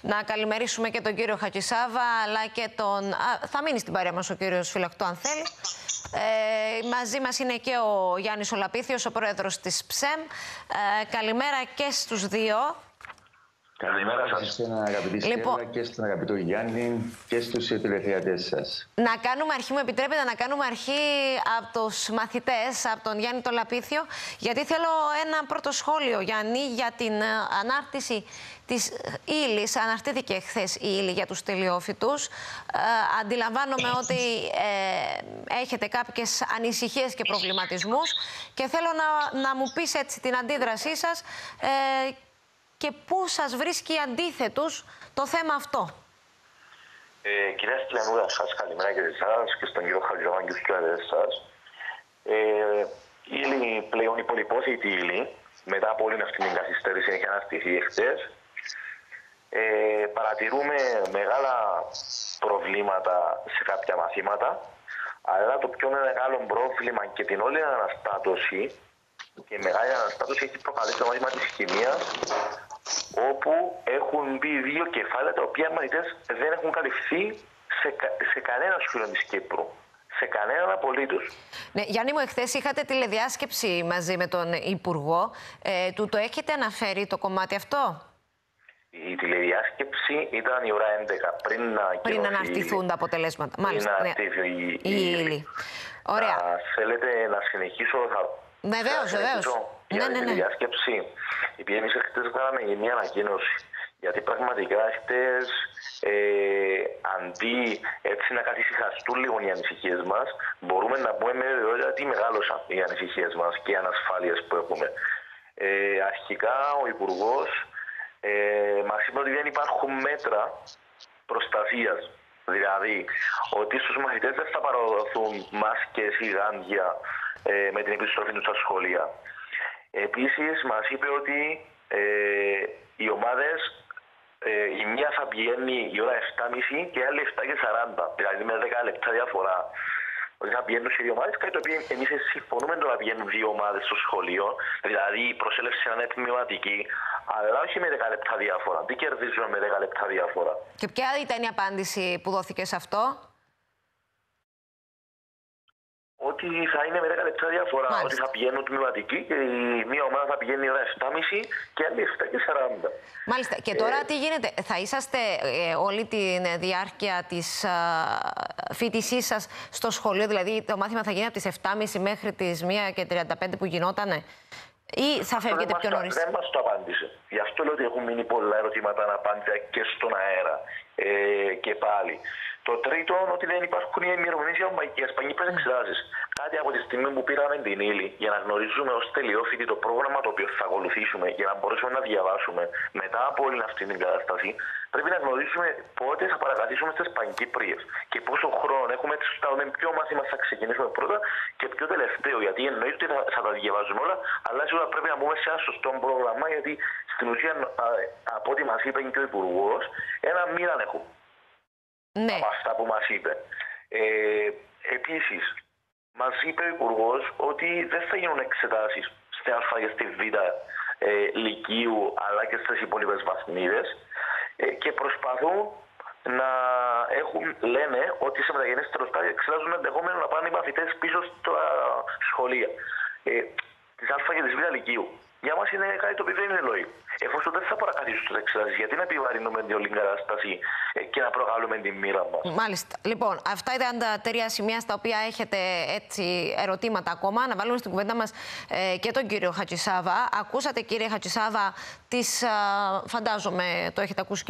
Να καλημερίσουμε και τον κύριο Χατζησάβα, αλλά και τον... θα μείνει στην παρέα μας ο κύριος Φυλακτού, αν θέλει. Μαζί μας είναι και ο Γιάννης Ολαπίθιος, ο πρόεδρος της ΨΕΜ. Καλημέρα και στους δύο. Καλημέρα σας. Αγαπητή Στέλλα, και στον αγαπητό Γιάννη και στους τηλεθεατές σας. Να κάνουμε αρχή, μου επιτρέπετε να κάνουμε αρχή από τους μαθητές, από τον Γιάννη Ολαπίθιο, γιατί θέλω ένα πρώτο σχόλιο, Γιάννη, για την ανάρτηση της ύλης. Αναρτήθηκε χθες η ύλη για τους τελειόφοιτους. Αντιλαμβάνομαι ότι έχετε κάποιες ανησυχίες και προβληματισμούς και θέλω να μου πεις έτσι την αντίδρασή σας και πού σας βρίσκει αντίθετους το θέμα αυτό. Κυρία Στυλιανούδα, σας καλημέρα και εσάς και στον κύριο Χατζησάβα και στους κοιοδέτες σας. Η ύλη πλέον, η πολυπόθητη ύλη, μετά από όλη αυτή την καθυστέρηση, έχει αναστηθεί εχθές. Παρατηρούμε μεγάλα προβλήματα σε κάποια μαθήματα, αλλά το πιο μεγάλο πρόβλημα και την όλη αναστάτωση, και η μεγάλη αναστάτωση έχει προκαλέσει το μάθημα της χημείας, όπου έχουν μπει δύο κεφάλαια τα οποία οι μαθητές δεν έχουν καλυφθεί σε κανένα σχολείο της Κύπρου. Σε κανέναν απολύτως. Ναι, Γιάννη μου, εχθές είχατε τηλεδιάσκεψη μαζί με τον Υπουργό. Του το έχετε αναφέρει το κομμάτι αυτό? Η τηλεδιάσκεψη ήταν η ώρα 11, πριν αναρτηθούν τα αποτελέσματα. Μάλιστα, πριν αναρτηθεί η ύλη. Ωραία. Θέλετε να συνεχίσω? Βεβαίως. Για τη τηλεδιάσκεψη. Επειδή εμείς χτες κάναμε μια ανακοίνωση. Γιατί πραγματικά χτες, αντί έτσι να καθησυχαστούν λίγο οι ανησυχίες μας, μπορούμε να πούμε με βεβαιότητα ότι μεγάλωσαν οι ανησυχίες μας και οι ανασφάλειες που έχουμε. Αρχικά ο Υπουργός μας είπε ότι δεν υπάρχουν μέτρα προστασίας. Δηλαδή, ότι στους μαθητές δεν θα παραδοθούν μάσκες ή γάντια με την επιστροφή τους στα σχολεία. Επίσης, μας είπε ότι οι ομάδες, η μία θα πηγαίνει η ώρα 7.30 και η άλλη 7.40, δηλαδή με 10 λεπτά διαφορά. Ότι θα πηγαίνουν σε δύο ομάδες, κάτι το οποίο εμείς συμφωνούμε το να πηγαίνουν δύο ομάδες στο σχολείο, δηλαδή η προσέλευση να είναι τμηματική, αλλά όχι με 10 λεπτά διαφορά. Τι κερδίζουμε με 10 λεπτά διαφορά? Και ποια ήταν η απάντηση που δόθηκε σε αυτό? Ότι θα είναι με 10 λεπτά διαφορά. Μάλιστα. Ότι θα πηγαίνουν τμηματικοί και η μία ομάδα θα πηγαίνει η ώρα 7.30 και η άλλη 7.40. Μάλιστα. Και τώρα τι γίνεται? Θα είσαστε όλη τη διάρκεια της φοιτησής σας στο σχολείο? Δηλαδή το μάθημα θα γίνει από τις 7.30 μέχρι τις 1:35 που γινότανε? Ή θα φεύγετε πιο νωρίς? Δεν μας το απάντησε. Γι' αυτό λέω ότι έχουν μείνει πολλά ερωτήματα να απάντησα και στον αέρα. Και πάλι. Το τρίτο, ότι δεν υπάρχουν οι ημερομηνίες για πανεπιστημιακές εξετάσεις. Κάτι από τη στιγμή που πήραμε την ύλη για να γνωρίζουμε ως τελειόφοιτοι το πρόγραμμα το οποίο θα ακολουθήσουμε, για να μπορέσουμε να διαβάσουμε μετά από όλη αυτή την κατάσταση, πρέπει να γνωρίζουμε πότε θα παρακατήσουμε στις Πανκύπριες και πόσο χρόνο έχουμε, έτσι ώστε να δούμε ποιο μάθημα θα ξεκινήσουμε πρώτα και ποιο τελευταίο. Γιατί εννοείται ότι θα τα διαβάζουμε όλα, αλλά σίγουρα πρέπει να μπούμε σε ένα σωστό πρόγραμμα, γιατί στην ουσία, από ό,τι μας είπε και ο Υπουργός, ένα μήνα έχουμε. Ναι. Από αυτά που μας είπε. Επίσης, μας είπε ο Υπουργός ότι δεν θα γίνουν εξετάσεις στην Α και στη Β λυκείου, αλλά και στις υπόλοιπες βαθμίδες, και προσπαθούν να έχουν, λένε ότι σε μεταγενέστερο στάδιο εξετάζουν ενδεχόμενο να πάνε οι μαθητές πίσω στα σχολεία της Α και της Β λυκείου. Για μας είναι κάτι το οποίο δεν είναι λογικό. Εφόσον δεν θα παρακαθίσουν στις εξετάσεις, γιατί να επιβαρύνουμε την όλη κατάσταση και να προκαλούμε την μοίρα μας? Μάλιστα. Λοιπόν, αυτά ήταν τα τρία σημεία στα οποία έχετε έτσι ερωτήματα ακόμα. Να βάλουμε στην κουβέντα μας και τον κύριο Χατζησάβα. Ακούσατε, κύριε Χατζησάβα, φαντάζομαι το έχετε ακούσει